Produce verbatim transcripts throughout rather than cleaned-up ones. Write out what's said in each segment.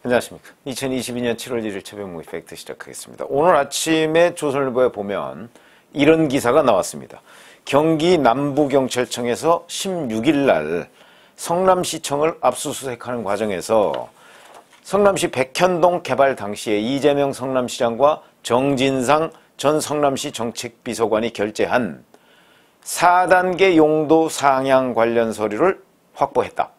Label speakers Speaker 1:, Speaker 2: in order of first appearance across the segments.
Speaker 1: 안녕하십니까. 이천이십이 년 칠월 일일 최병무의 팩트 시작하겠습니다. 오늘 아침에 조선일보에 보면 이런 기사가 나왔습니다. 경기 남부경찰청에서 십육 일 날 성남시청을 압수수색하는 과정에서 성남시 백현동 개발 당시에 이재명 성남시장과 정진상 전 성남시 정책비서관이 결재한 사 단계 용도 상향 관련 서류를 확보했다.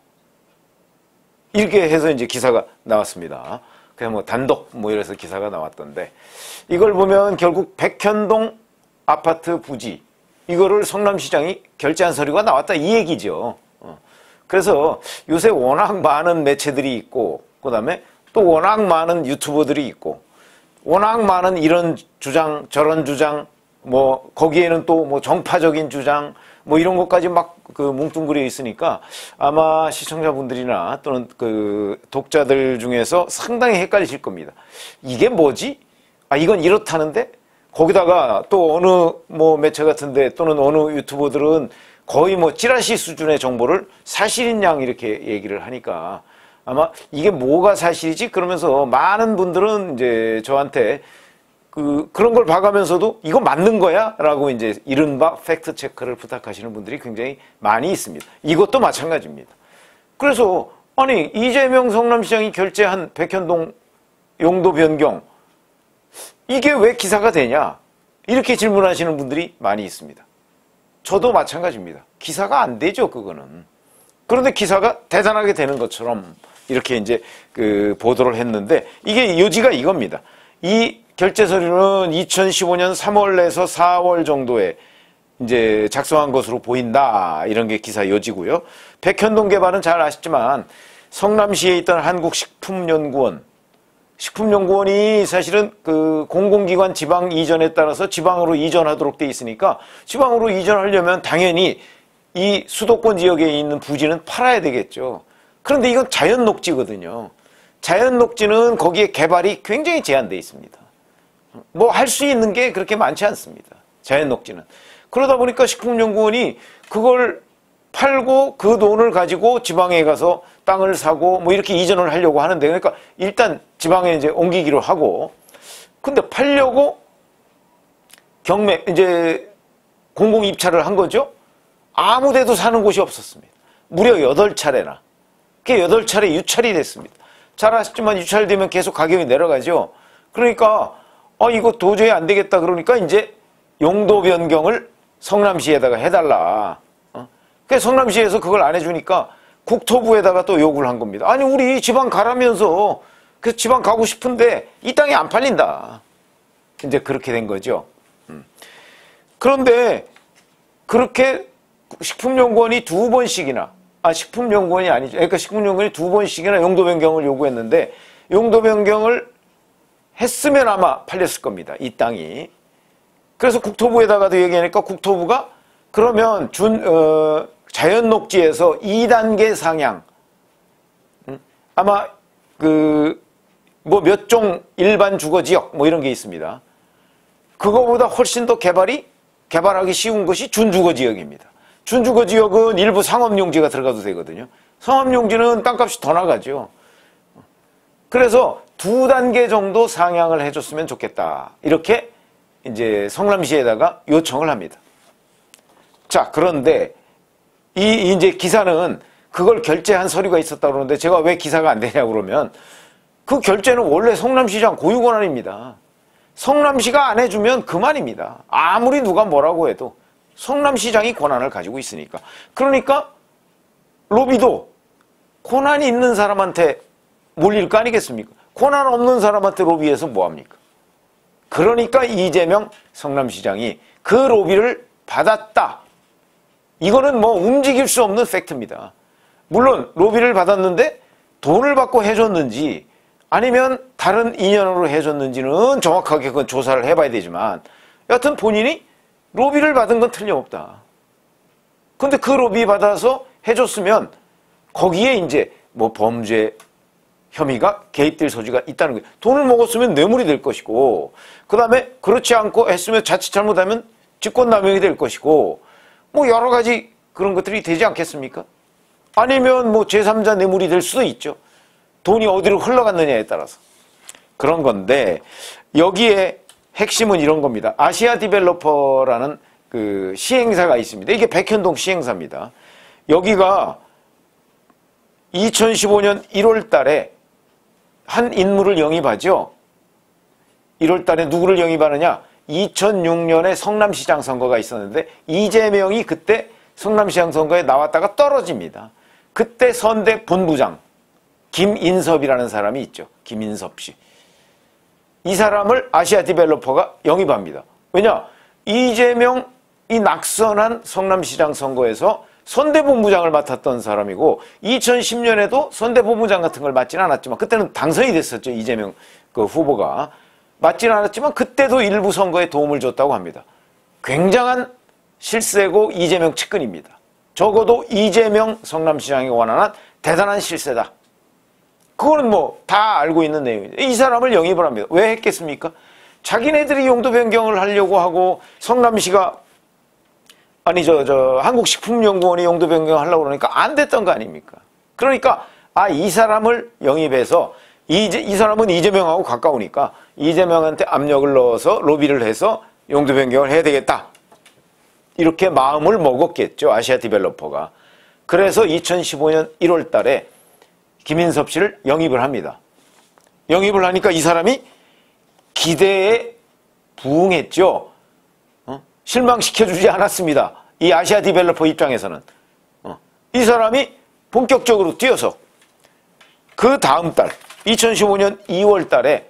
Speaker 1: 이렇게 해서 이제 기사가 나왔습니다. 그냥 뭐 단독 뭐 이래서 기사가 나왔던데, 이걸 보면 결국 백현동 아파트 부지 이거를 성남시장이 결재한 서류가 나왔다 이 얘기죠. 그래서 요새 워낙 많은 매체들이 있고, 그 다음에 또 워낙 많은 유튜버들이 있고, 워낙 많은 이런 주장 저런 주장, 뭐 거기에는 또 뭐 정파적인 주장 뭐 이런 것까지 막 그 뭉뚱그려 있으니까 아마 시청자분들이나 또는 그 독자들 중에서 상당히 헷갈리실 겁니다. 이게 뭐지? 아, 이건 이렇다는데? 거기다가 또 어느 뭐 매체 같은데 또는 어느 유튜버들은 거의 뭐 찌라시 수준의 정보를 사실인 양 이렇게 얘기를 하니까 아마 이게 뭐가 사실이지? 그러면서 많은 분들은 이제 저한테 그, 그런 걸 봐가면서도 이거 맞는 거야? 라고 이제 이른바 팩트 체크를 부탁하시는 분들이 굉장히 많이 있습니다. 이것도 마찬가지입니다. 그래서, 아니, 이재명 성남시장이 결재한 백현동 용도 변경, 이게 왜 기사가 되냐? 이렇게 질문하시는 분들이 많이 있습니다. 저도 마찬가지입니다. 기사가 안 되죠, 그거는. 그런데 기사가 대단하게 되는 것처럼 이렇게 이제 그 보도를 했는데, 이게 요지가 이겁니다. 이 결재 서류는 이천십오 년 삼월에서 사월 정도에 이제 작성한 것으로 보인다. 이런 게 기사 요지고요. 백현동 개발은 잘 아시지만 성남시에 있던 한국식품연구원, 식품연구원이 사실은 그 공공기관 지방 이전에 따라서 지방으로 이전하도록 돼 있으니까 지방으로 이전하려면 당연히 이 수도권 지역에 있는 부지는 팔아야 되겠죠. 그런데 이건 자연 녹지거든요. 자연 녹지는 거기에 개발이 굉장히 제한돼 있습니다. 뭐 할 수 있는 게 그렇게 많지 않습니다. 자연 녹지는. 그러다 보니까 식품연구원이 그걸 팔고 그 돈을 가지고 지방에 가서 땅을 사고 뭐 이렇게 이전을 하려고 하는데, 그러니까 일단 지방에 이제 옮기기로 하고, 근데 팔려고 경매 이제 공공 입찰을 한 거죠. 아무 데도 사는 곳이 없었습니다. 무려 여덟 차례나. 그게 여덟 차례 유찰이 됐습니다. 잘 아시지만 유찰되면 계속 가격이 내려가죠. 그러니까 아, 이거 도저히 안 되겠다. 그러니까 이제 용도 변경을 성남시에다가 해달라. 어? 그래서 성남시에서 그걸 안 해주니까 국토부에다가 또 요구를 한 겁니다. 아니, 우리 지방 가라면서 그 지방 가고 싶은데 이 땅이 안 팔린다. 이제 그렇게 된 거죠. 음. 그런데 그렇게 식품연구원이 두 번씩이나, 아, 식품연구원이 아니죠. 그러니까 식품연구원이 두 번씩이나 용도 변경을 요구했는데, 용도 변경을 했으면 아마 팔렸을 겁니다. 이 땅이. 그래서 국토부에다가도 얘기하니까 국토부가 그러면 준, 어, 자연녹지에서 이 단계 상향. 음? 아마 그, 뭐 몇 종 일반 주거지역 뭐 이런 게 있습니다. 그거보다 훨씬 더 개발이, 개발하기 쉬운 것이 준주거지역입니다. 준주거지역은 일부 상업용지가 들어가도 되거든요. 상업용지는 땅값이 더 나가죠. 그래서 두 단계 정도 상향을 해줬으면 좋겠다. 이렇게 이제 성남시에다가 요청을 합니다. 자, 그런데 이 이제 기사는 그걸 결재한 서류가 있었다고 그러는데, 제가 왜 기사가 안 되냐고 그러면 그 결재는 원래 성남시장 고유 권한입니다. 성남시가 안 해주면 그만입니다. 아무리 누가 뭐라고 해도 성남시장이 권한을 가지고 있으니까. 그러니까 로비도 권한이 있는 사람한테 몰릴 거 아니겠습니까? 권한 없는 사람한테 로비해서 뭐합니까? 그러니까 이재명 성남시장이 그 로비를 받았다. 이거는 뭐 움직일 수 없는 팩트입니다. 물론 로비를 받았는데 돈을 받고 해줬는지 아니면 다른 인연으로 해줬는지는 정확하게 그건 조사를 해봐야 되지만, 여하튼 본인이 로비를 받은 건 틀림없다. 근데 그 로비 받아서 해줬으면 거기에 이제 뭐 범죄 혐의가 개입될 소지가 있다는 거예요. 돈을 먹었으면 뇌물이 될 것이고, 그 다음에 그렇지 않고 했으면 자칫 잘못하면 직권남용이 될 것이고, 뭐 여러 가지 그런 것들이 되지 않겠습니까? 아니면 뭐 제삼자 뇌물이 될 수도 있죠. 돈이 어디로 흘러갔느냐에 따라서 그런 건데, 여기에 핵심은 이런 겁니다. 아시아 디벨로퍼라는 그 시행사가 있습니다. 이게 백현동 시행사입니다. 여기가 이천십오 년 일월 달에 한 인물을 영입하죠. 일월 달에 누구를 영입하느냐? 이천육 년에 성남시장 선거가 있었는데 이재명이 그때 성남시장 선거에 나왔다가 떨어집니다. 그때 선대 본부장 김인섭이라는 사람이 있죠. 김인섭 씨. 이 사람을 아시아 디벨로퍼가 영입합니다. 왜냐? 이재명이 낙선한 성남시장 선거에서 선대본부장을 맡았던 사람이고 이천십 년에도 선대본부장 같은 걸 맡지는 않았지만 그때는 당선이 됐었죠. 이재명 그 후보가. 맞지는 않았지만 그때도 일부 선거에 도움을 줬다고 합니다. 굉장한 실세고 이재명 측근입니다. 적어도 이재명 성남시장이 원하는 대단한 실세다. 그거는 뭐 다 알고 있는 내용이죠. 이 사람을 영입을 합니다. 왜 했겠습니까? 자기네들이 용도 변경을 하려고 하고 성남시가 아니 저 저 한국식품연구원이 용도 변경을 하려고 그러니까 안 됐던 거 아닙니까? 그러니까 아, 이 사람을 영입해서 이제 이 사람은 이재명하고 가까우니까 이재명한테 압력을 넣어서 로비를 해서 용도 변경을 해야 되겠다. 이렇게 마음을 먹었겠죠. 아시아 디벨로퍼가. 그래서 이천십오 년 일월 달에 김인섭 씨를 영입을 합니다. 영입을 하니까 이 사람이 기대에 부응했죠. 어? 실망시켜주지 않았습니다. 이 아시아 디벨로퍼 입장에서는. 어. 이 사람이 본격적으로 뛰어서 그 다음 달 이천십오 년 이월 달에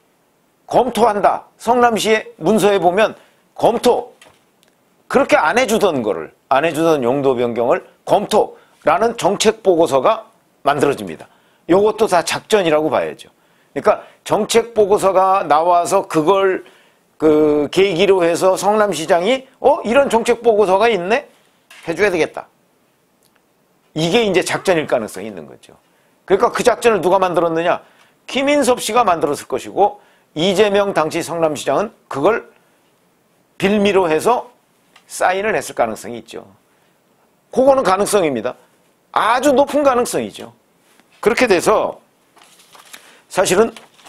Speaker 1: 검토한다. 성남시의 문서에 보면 검토. 그렇게 안 해주던 거를, 안 해주던 용도 변경을 검토라는 정책 보고서가 만들어집니다. 이것도 다 작전이라고 봐야죠. 그러니까 정책 보고서가 나와서 그걸 그 계기로 해서 성남시장이 어? 이런 정책 보고서가 있네? 해줘야 되겠다. 이게 이제 작전일 가능성이 있는 거죠. 그러니까 그 작전을 누가 만들었느냐? 김인섭 씨가 만들었을 것이고 이재명 당시 성남시장은 그걸 빌미로 해서 사인을 했을 가능성이 있죠. 그거는 가능성입니다. 아주 높은 가능성이죠. 그렇게 돼서 사실은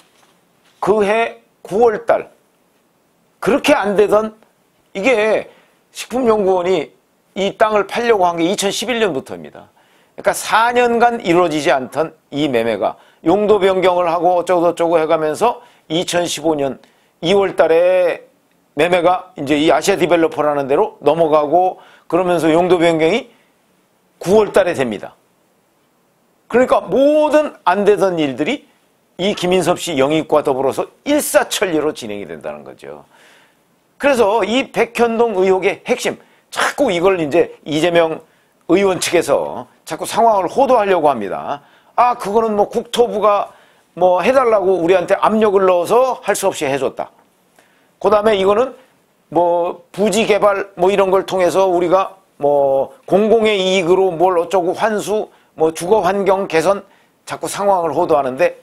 Speaker 1: 그해 구월 달 그렇게 안 되던 이게 식품연구원이 이 땅을 팔려고 한 게 이천십일 년부터입니다. 그러니까 사 년간 이루어지지 않던 이 매매가 용도 변경을 하고 어쩌고저쩌고 해가면서 이천십오 년 이월 달에 매매가 이제 이 아시아 디벨로퍼라는 데로 넘어가고 그러면서 용도 변경이 구월 달에 됩니다. 그러니까 모든 안 되던 일들이 이 김인섭 씨 영입과 더불어서 일사천리로 진행이 된다는 거죠. 그래서 이 백현동 의혹의 핵심, 자꾸 이걸 이제 이재명 의원 측에서 자꾸 상황을 호도하려고 합니다. 아, 그거는 뭐 국토부가 뭐 해달라고 우리한테 압력을 넣어서 할 수 없이 해줬다. 그 다음에 이거는 뭐 부지 개발 뭐 이런 걸 통해서 우리가 뭐 공공의 이익으로 뭘 어쩌고 환수, 뭐 주거 환경 개선 자꾸 상황을 호도하는데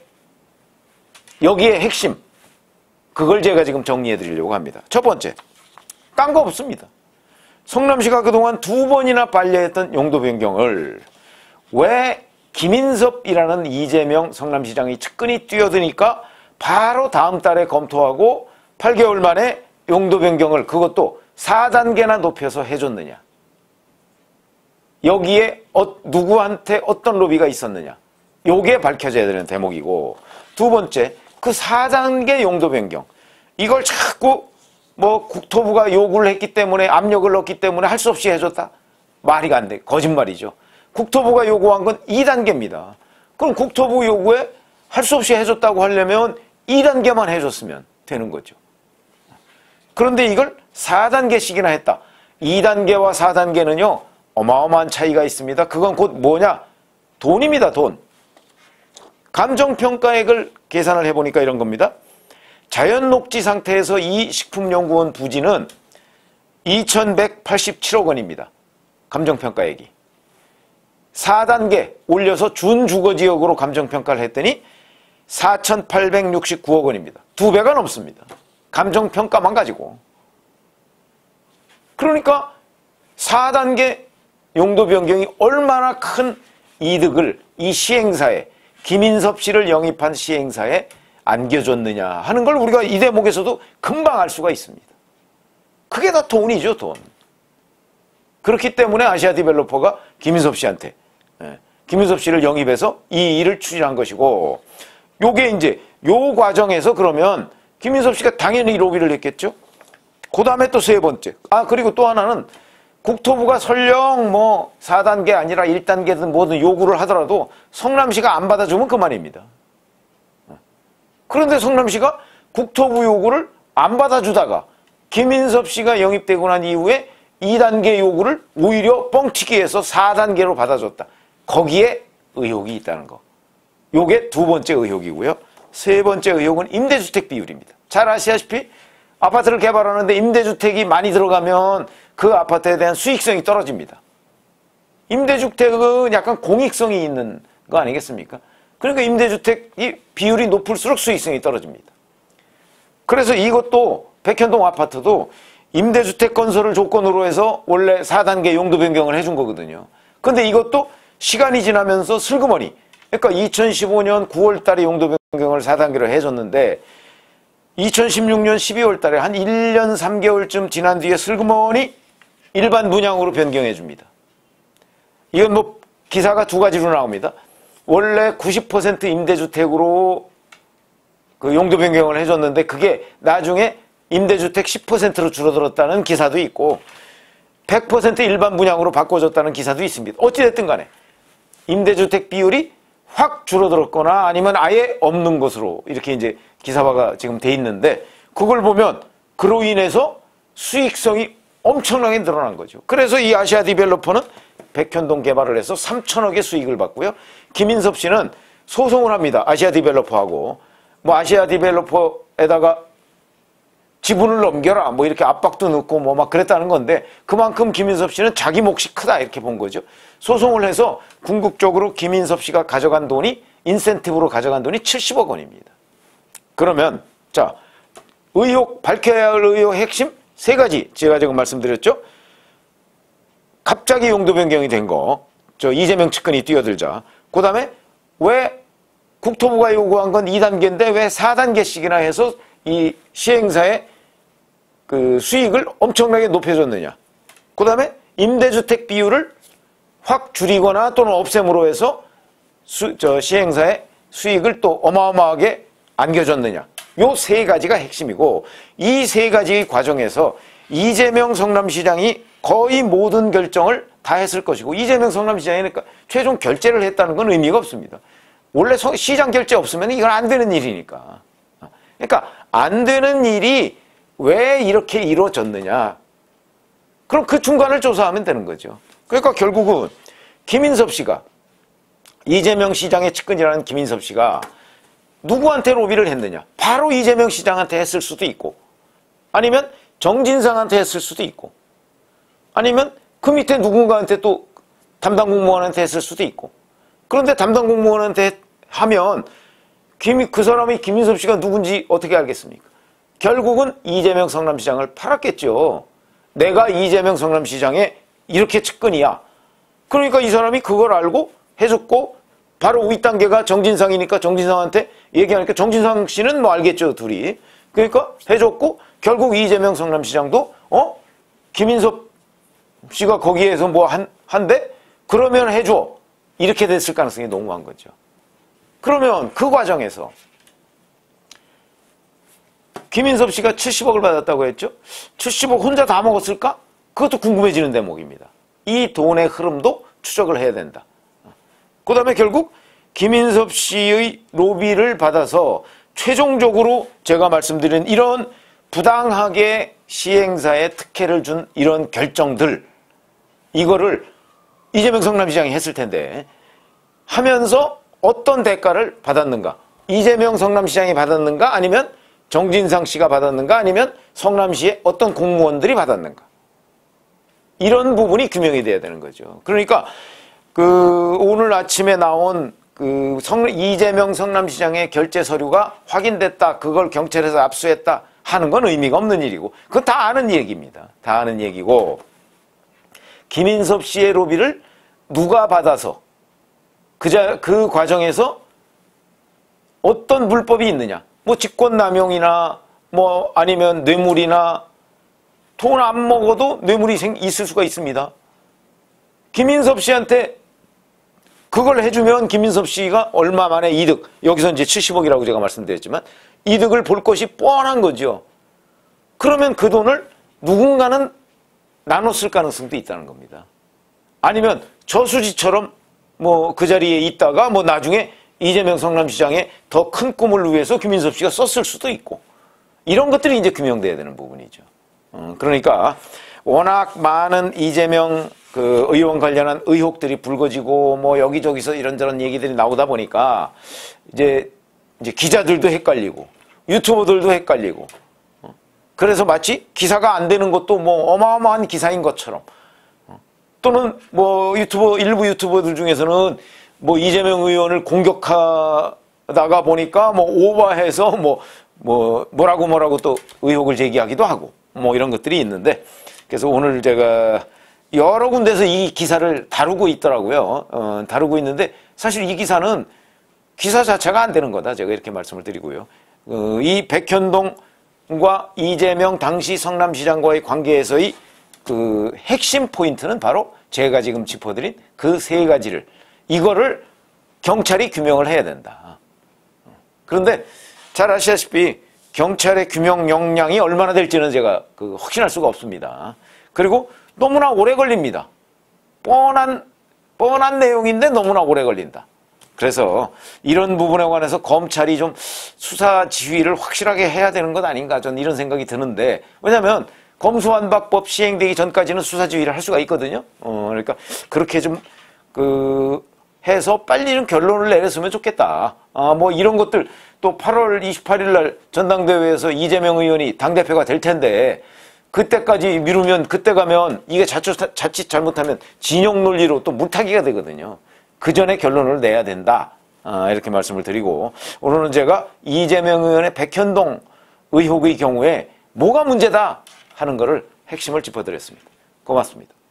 Speaker 1: 여기에 핵심, 그걸 제가 지금 정리해 드리려고 합니다. 첫 번째, 딴 거 없습니다. 성남시가 그동안 두 번이나 반려했던 용도 변경을 왜 김인섭이라는 이재명 성남시장이 측근이 뛰어드니까 바로 다음 달에 검토하고 팔 개월 만에 용도 변경을 그것도 사 단계나 높여서 해줬느냐. 여기에 어, 누구한테 어떤 로비가 있었느냐. 요게 밝혀져야 되는 대목이고, 두 번째, 그 사 단계 용도 변경. 이걸 자꾸 뭐 국토부가 요구를 했기 때문에 압력을 넣었기 때문에 할 수 없이 해줬다. 말이 안 돼. 거짓말이죠. 국토부가 요구한 건 이 단계입니다. 그럼 국토부 요구에 할 수 없이 해줬다고 하려면 이 단계만 해줬으면 되는 거죠. 그런데 이걸 사 단계씩이나 했다. 이 단계와 사 단계는요, 어마어마한 차이가 있습니다. 그건 곧 뭐냐? 돈입니다, 돈. 감정평가액을 계산을 해보니까 이런 겁니다. 자연녹지 상태에서 이 식품연구원 부지는 이천백팔십칠억 원입니다. 감정평가액이. 사 단계 올려서 준주거지역으로 감정평가를 했더니 사천팔백육십구억 원입니다. 두 배가 넘습니다. 감정평가만 가지고. 그러니까 사 단계 용도 변경이 얼마나 큰 이득을 이 시행사에 김인섭 씨를 영입한 시행사에 안겨줬느냐 하는 걸 우리가 이 대목에서도 금방 알 수가 있습니다. 그게 다 돈이죠, 돈. 그렇기 때문에 아시아디벨로퍼가 김인섭 씨한테, 예, 김인섭 씨를 영입해서 이 일을 추진한 것이고, 요게 이제 요 과정에서 그러면 김인섭 씨가 당연히 로비를 했겠죠. 그 다음에 또 세 번째. 아, 그리고 또 하나는 국토부가 설령 뭐 사 단계 아니라 일 단계든 뭐든 요구를 하더라도 성남시가 안 받아주면 그만입니다. 그런데 성남시가 국토부 요구를 안 받아주다가 김인섭 씨가 영입되고 난 이후에 이 단계 요구를 오히려 뻥튀기 해서 사 단계로 받아줬다. 거기에 의혹이 있다는 거. 요게 두 번째 의혹이고요. 세 번째 의혹은 임대주택 비율입니다. 잘 아시다시피 아파트를 개발하는데 임대주택이 많이 들어가면 그 아파트에 대한 수익성이 떨어집니다. 임대주택은 약간 공익성이 있는 거 아니겠습니까? 그러니까 임대주택이 비율이 높을수록 수익성이 떨어집니다. 그래서 이것도 백현동 아파트도 임대주택 건설을 조건으로 해서 원래 사 단계 용도 변경을 해준 거거든요. 근데 이것도 시간이 지나면서 슬그머니, 그러니까 이천십오 년 구월 달에 용도 변경을 사 단계로 해줬는데 이천십육 년 십이월 달에 한 일 년 삼 개월쯤 지난 뒤에 슬그머니 일반 분양으로 변경해 줍니다. 이건 뭐 기사가 두 가지로 나옵니다. 원래 구십 퍼센트 임대주택으로 그 용도 변경을 해줬는데 그게 나중에 임대주택 십 퍼센트로 줄어들었다는 기사도 있고 백 퍼센트 일반 분양으로 바꿔줬다는 기사도 있습니다. 어찌됐든 간에 임대주택 비율이 확 줄어들었거나 아니면 아예 없는 것으로 이렇게 이제 기사화가 지금 돼 있는데 그걸 보면 그로 인해서 수익성이 엄청나게 늘어난 거죠. 그래서 이 아시아 디벨로퍼는 백현동 개발을 해서 삼천억의 수익을 받고요. 김인섭 씨는 소송을 합니다. 아시아 디벨로퍼하고 뭐 아시아 디벨로퍼에다가 지분을 넘겨라 뭐 이렇게 압박도 넣고 뭐 막 그랬다는 건데 그만큼 김인섭 씨는 자기 몫이 크다 이렇게 본 거죠. 소송을 해서 궁극적으로 김인섭 씨가 가져간 돈이 인센티브로 가져간 돈이 칠십억 원입니다. 그러면 자 의혹 밝혀야 할 의혹 핵심 세 가지 제가 지금 말씀드렸죠. 갑자기 용도 변경이 된 거, 저 이재명 측근이 뛰어들자. 그 다음에 왜 국토부가 요구한 건 이 단계인데 왜 사 단계씩이나 해서 이 시행사의 그 수익을 엄청나게 높여줬느냐. 그 다음에 임대주택 비율을 확 줄이거나 또는 없앰으로 해서 수, 저 시행사의 수익을 또 어마어마하게 안겨줬느냐. 요 세 가지가 핵심이고 이 세 가지 과정에서 이재명 성남시장이 거의 모든 결정을 다 했을 것이고 이재명 성남시장이니까 최종 결재를 했다는 건 의미가 없습니다. 원래 시장 결재 없으면 이건 안 되는 일이니까. 그러니까 안 되는 일이 왜 이렇게 이루어졌느냐. 그럼 그 중간을 조사하면 되는 거죠. 그러니까 결국은 김인섭 씨가 이재명 시장의 측근이라는 김인섭 씨가 누구한테 로비를 했느냐. 바로 이재명 시장한테 했을 수도 있고 아니면 정진상한테 했을 수도 있고 아니면 그 밑에 누군가한테 또 담당 공무원한테 했을 수도 있고 그런데 담당 공무원한테 하면 김, 그 사람이 김인섭 씨가 누군지 어떻게 알겠습니까? 결국은 이재명 성남시장을 팔았겠죠. 내가 이재명 성남시장에 이렇게 측근이야. 그러니까 이 사람이 그걸 알고 해줬고 바로 윗단계가 정진상이니까 정진상한테 얘기하니까 정진상 씨는 뭐 알겠죠, 둘이. 그러니까 해줬고 결국 이재명 성남시장도 어? 김인섭 씨가 거기에서 뭐 한, 한대? 그러면 해줘. 이렇게 됐을 가능성이 농후한 거죠. 그러면 그 과정에서 김인섭 씨가 칠십억을 받았다고 했죠? 칠십억 혼자 다 먹었을까? 그것도 궁금해지는 대목입니다. 이 돈의 흐름도 추적을 해야 된다. 그 다음에 결국 김인섭 씨의 로비를 받아서 최종적으로 제가 말씀드린 이런 부당하게 시행사에 특혜를 준 이런 결정들 이거를 이재명 성남시장이 했을 텐데 하면서 어떤 대가를 받았는가? 이재명 성남시장이 받았는가? 아니면 정진상 씨가 받았는가? 아니면 성남시의 어떤 공무원들이 받았는가? 이런 부분이 규명이 돼야 되는 거죠. 그러니까 그 오늘 아침에 나온 그 성, 이재명 성남시장의 결재 서류가 확인됐다. 그걸 경찰에서 압수했다. 하는 건 의미가 없는 일이고 그거 다 아는 얘기입니다. 다 아는 얘기고 김인섭 씨의 로비를 누가 받아서 그, 자, 그 과정에서 어떤 불법이 있느냐? 뭐 직권남용이나 뭐 아니면 뇌물이나 돈 안 먹어도 뇌물이 생, 있을 수가 있습니다. 김인섭 씨한테 그걸 해주면 김인섭 씨가 얼마 만에 이득, 여기서 이제 칠십억이라고 제가 말씀드렸지만 이득을 볼 것이 뻔한 거죠. 그러면 그 돈을 누군가는 나눠 쓸 가능성도 있다는 겁니다. 아니면 저수지처럼 뭐 그 자리에 있다가 뭐 나중에 이재명 성남시장의 더 큰 꿈을 위해서 김인섭 씨가 썼을 수도 있고, 이런 것들이 이제 규명돼야 되는 부분이죠. 어, 그러니까 워낙 많은 이재명 그 의원 관련한 의혹들이 불거지고 뭐 여기저기서 이런저런 얘기들이 나오다 보니까 이제 이제 기자들도 헷갈리고 유튜버들도 헷갈리고, 어, 그래서 마치 기사가 안 되는 것도 뭐 어마어마한 기사인 것처럼, 어, 또는 뭐 유튜버 일부 유튜버들 중에서는 뭐 이재명 의원을 공격하다가 보니까 뭐 오버해서 뭐 뭐 뭐라고 뭐라고 또 의혹을 제기하기도 하고 뭐 이런 것들이 있는데, 그래서 오늘 제가 여러 군데서 이 기사를 다루고 있더라고요. 어, 다루고 있는데 사실 이 기사는 기사 자체가 안 되는 거다, 제가 이렇게 말씀을 드리고요. 어, 이 백현동과 이재명 당시 성남시장과의 관계에서의 그 핵심 포인트는 바로 제가 지금 짚어드린 그 세 가지를, 이거를 경찰이 규명을 해야 된다. 그런데 잘 아시다시피 경찰의 규명 역량이 얼마나 될지는 제가 그 확신할 수가 없습니다. 그리고 너무나 오래 걸립니다. 뻔한, 뻔한 내용인데 너무나 오래 걸린다. 그래서 이런 부분에 관해서 검찰이 좀 수사 지휘를 확실하게 해야 되는 것 아닌가, 저는 이런 생각이 드는데, 왜냐하면 검수완박법 시행되기 전까지는 수사 지휘를 할 수가 있거든요. 어, 그러니까 그렇게 좀 그 해서 빨리 좀 결론을 내렸으면 좋겠다. 아, 뭐 이런 것들, 또 팔월 이십팔일 날 전당대회에서 이재명 의원이 당대표가 될 텐데 그때까지 미루면, 그때 가면 이게 자칫, 자칫 잘못하면 진영 논리로 또 물타기가 되거든요. 그 전에 결론을 내야 된다. 아, 이렇게 말씀을 드리고, 오늘은 제가 이재명 의원의 백현동 의혹의 경우에 뭐가 문제다 하는 거를 핵심을 짚어드렸습니다. 고맙습니다.